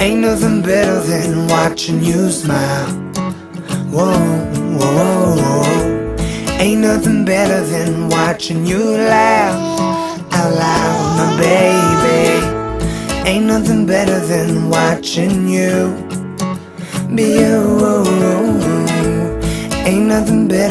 Ain't nothing better than watching you smile. Whoa, whoa, whoa, whoa. Ain't nothing better than watching you laugh out loud, my baby. Ain't nothing better than watching you be you. Ain't nothing better